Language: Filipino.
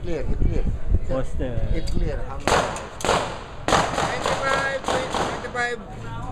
clear, it clear. Poster. It clear. How much? 25, 25.